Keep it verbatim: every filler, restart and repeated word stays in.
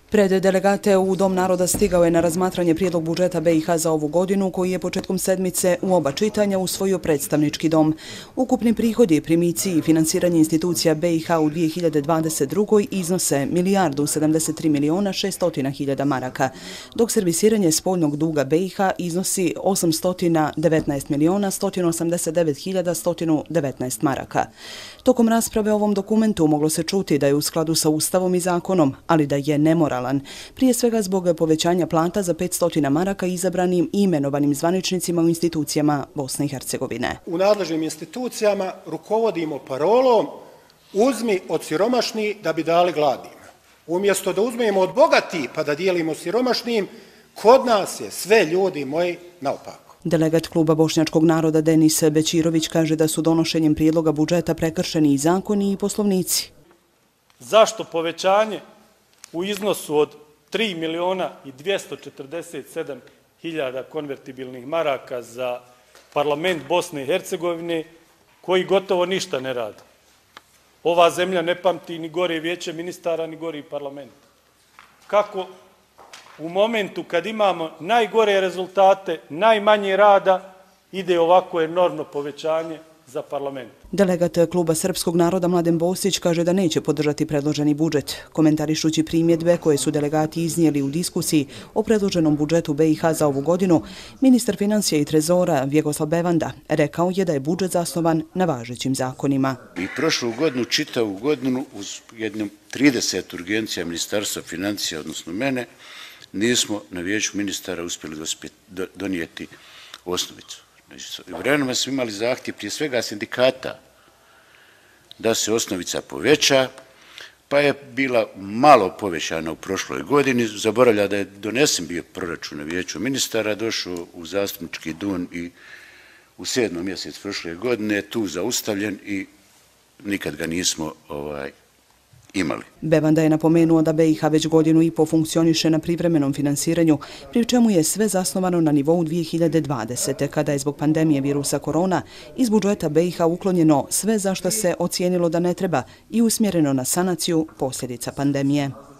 Pred delegate u Dom naroda stigao je na razmatranje prijedlog budžeta B i H za ovu godinu, koji je početkom sedmice u oba čitanja usvojio predstavnički dom. Ukupni prihodi, primici i finansiranje institucija B i H u dvije hiljade dvadeset drugoj iznose milijardu sedamdeset tri miliona šeststotina hiljada maraka, dok servisiranje spoljnog duga B i H iznosi osamsto devetnaest miliona sto osamdeset devet hiljada sto devetnaest maraka. Tokom rasprave o ovom dokumentu moglo se čuti da je u skladu sa Ustavom i zakonom, ali da je nemoralan, prije svega zbog povećanja plata za petsto maraka izabranim i imenovanim zvaničnicima u institucijama Bosne i Hercegovine. U nadležnim institucijama rukovodimo parolom uzmi od siromašnih da bi dali gladnima. Umjesto da uzmemo od bogatih pa da dijelimo siromašnim, kod nas je sve, ljudi moji, naopako. Delegat kluba Bošnjačkog naroda Denis Bećirović kaže da su donošenjem prijedloga budžeta prekršeni i zakoni i poslovnici. Zašto povećanje u iznosu od tri miliona i dvjesto četrdeset sedam hiljada konvertibilnih maraka za parlament Bosne i Hercegovine, koji gotovo ništa ne radi? Ova zemlja ne pamti ni gore vijeće ministara, ni gori parlament. Kako u momentu kad imamo najgore rezultate, najmanje rada, ide ovako enormno povećanje za parlament? Delegat kluba Srpskog naroda Mladen Bosić kaže da neće podržati predloženi budžet. Komentarišući primjedbe koje su delegati iznijeli u diskusiji o predloženom budžetu B i H za ovu godinu, ministar financija i trezora Vjekoslav Bevanda rekao je da je budžet zasnovan na važećim zakonima. I prošlu godinu, čitavu godinu, uz jednu trideset urgencija ministarstva financija, odnosno mene, nismo na vijeću ministara uspjeli donijeti osnovicu. Vremenoma smo imali zahtjev prije svega sindikata da se osnovica poveća, pa je bila malo povećana u prošloj godini. Zaboravlja da je donesen bio proračun na vijeću ministara, došao u zastupnički dom i u sedmom mjesecu prošle godine tu zaustavljen i nikad ga nismo ovaj, imali. Bevanda je napomenuo da B i H već godinu i po funkcioniše na privremenom finansiranju, pri čemu je sve zasnovano na nivou dvije hiljade dvadesete. kada je zbog pandemije virusa korona iz budžeta B i H uklonjeno sve za što se ocijenilo da ne treba i usmjereno na sanaciju posljedica pandemije.